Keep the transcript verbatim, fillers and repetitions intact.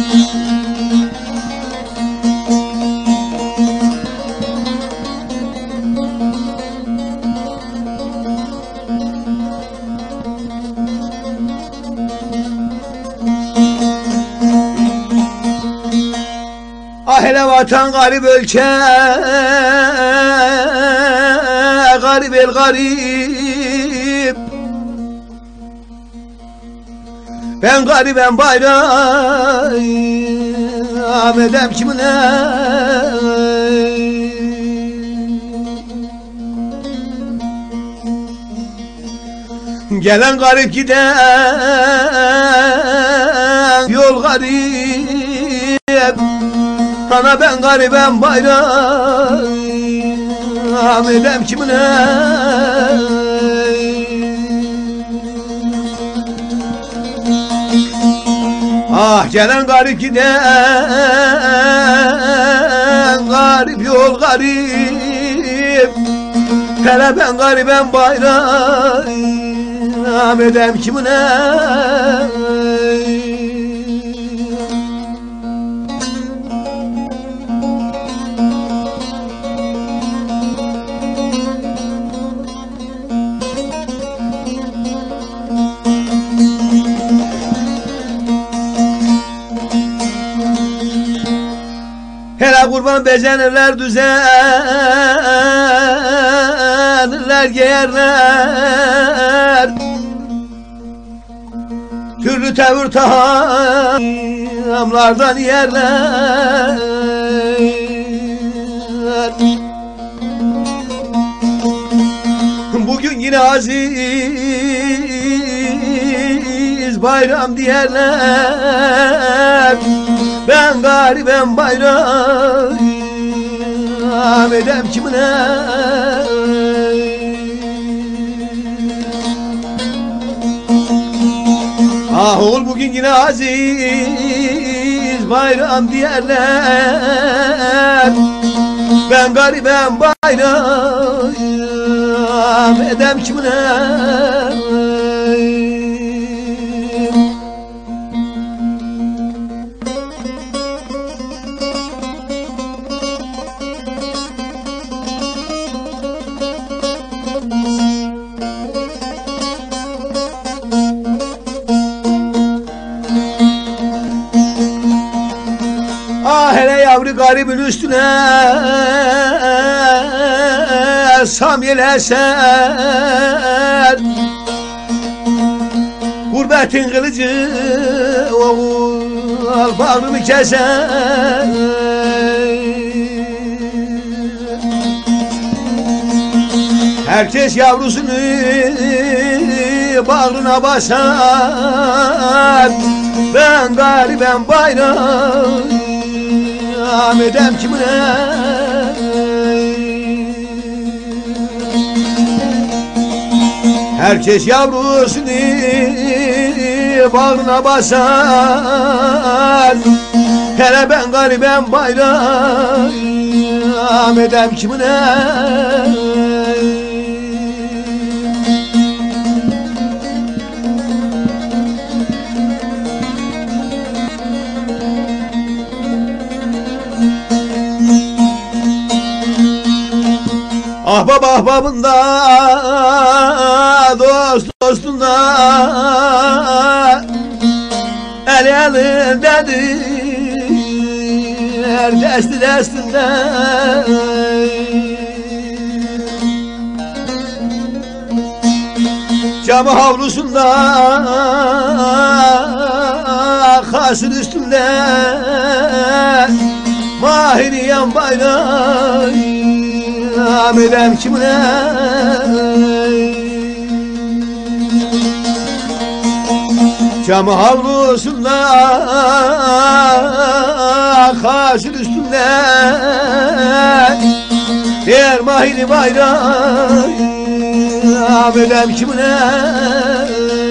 Ah hele vatan garip ülke, garip el garip. Ben garibem bayram edem kimine. Gelen garip giden yol garip. Ana ben garibem bayram edem kimine. Ah gelen garip giden garip yol garip. Hele ben garibem bayram edem kimine. Hele kurban becenirler düzenirler giyerler. Türlü tevür tahamlardan yerler. Bugün yine aziz bayram diyerler. Ben garibem bayram edem kimine. Ah oğul bugün yine aziz bayram diyerler. Ben garibem bayram edem kimine. Ah hele yavru garibin üstüne samyel eser. Gurbetin kılıcı oğul bağrını keser. Herkes yavrusunu bağrına basar. Ben garibem bayram edem kimine. Herkes yavrusunu bağrına basar. Hele ben garibem bayram edem kimine. Ahbap ahbabında, dost dostunda, el elindedir, desti destinde. Camı havlusunda, kasır üstünde, mahiriyen bayrağı edem kimine. Camı havlusunda kaşın üstünde diğer mahiri bayram edem kimine.